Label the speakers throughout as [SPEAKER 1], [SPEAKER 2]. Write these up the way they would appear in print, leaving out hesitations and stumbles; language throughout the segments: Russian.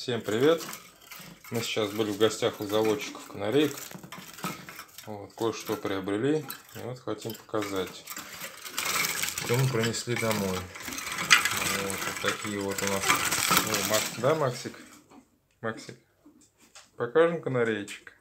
[SPEAKER 1] Всем привет! Мы сейчас были в гостях у заводчиков канареек. Вот, кое-что приобрели. И вот хотим показать, что мы принесли домой. Вот такие вот у нас. О, да, Максик? Максик, покажем канареечек.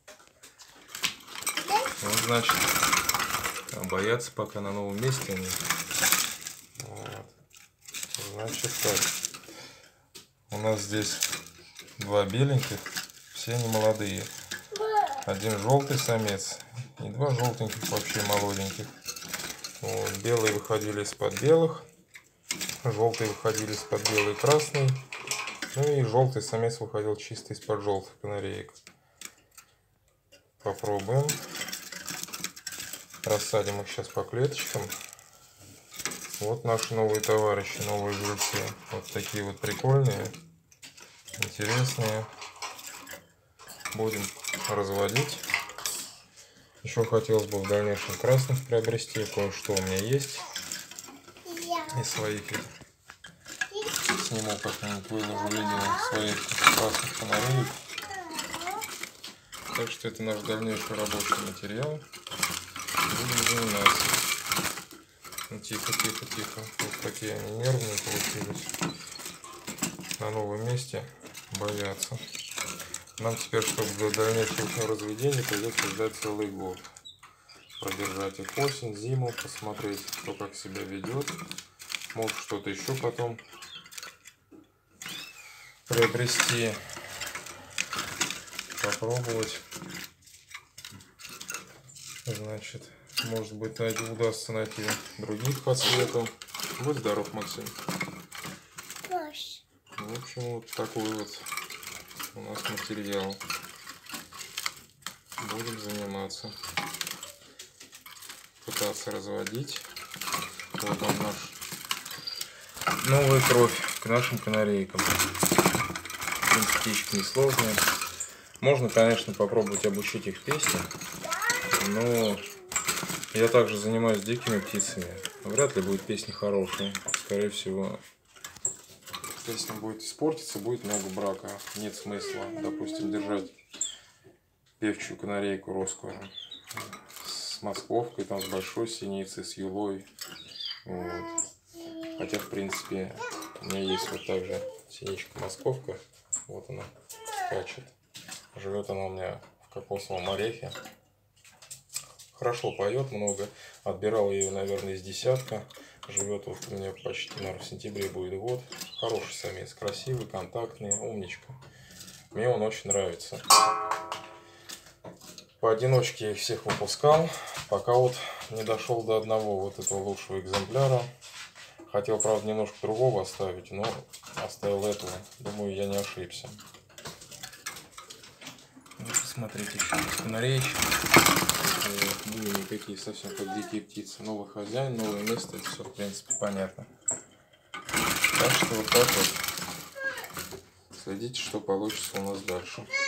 [SPEAKER 1] Вот, значит, боятся пока на новом месте они. Вот. Значит так. У нас здесь два беленьких, все они молодые. Один желтый самец и два желтеньких, вообще молоденьких. Вот. Белые выходили из-под белых, желтые выходили из-под белый и красный. Ну и желтый самец выходил чисто из-под желтых канареек. Попробуем. Рассадим их сейчас по клеточкам. Вот наши новые товарищи, новые жильцы. Вот такие вот прикольные, интересные. Будем разводить. Еще хотелось бы в дальнейшем красных приобрести. Кое-что у меня есть. Из своих. Сниму как-нибудь, выложу видео своих красных канареек. Так что это наш дальнейший рабочий материал. Будем заниматься. Ну, тихо, тихо, тихо. Вот какие они нервные получились. На новом месте боятся. Нам теперь, чтобы для дальнейшего разведения, придется ждать целый год. Продержать их осень, зиму, посмотреть, кто как себя ведет. Может, что-то еще потом приобрести. Попробовать. Значит, может быть, удастся найти других по цвету. Будь здоров, Максим. В общем, вот такой вот у нас материал. Будем заниматься. Пытаться разводить. Вот он наш. Новая кровь к нашим канарейкам. В принципе, птички несложные. Можно, конечно, попробовать обучить их песне. Но я также занимаюсь дикими птицами. Вряд ли будет песня хорошая. Скорее всего, песня будет испортиться, будет много брака. Нет смысла, допустим, держать певчую канарейку росскую с московкой, там, с большой синицей, с юлой. Вот. Хотя, в принципе, у меня есть вот также синичка московка. Вот она скачет. Живет она у меня в кокосовом орехе. Хорошо поет, много. Отбирал ее, наверное, из десятка. Живет вот у меня почти, наверное, в сентябре будет год. Хороший самец, красивый, контактный, умничка. Мне он очень нравится. Поодиночке я их всех выпускал, пока вот не дошел до одного вот этого лучшего экземпляра. Хотел, правда, немножко другого оставить, но оставил этого. Думаю, я не ошибся. Вот, посмотрите, еще канареечки. Были никакие совсем как дикие птицы. Новый хозяин, новое место, это все, в принципе, понятно. Так что вот так вот. Следите, что получится у нас дальше.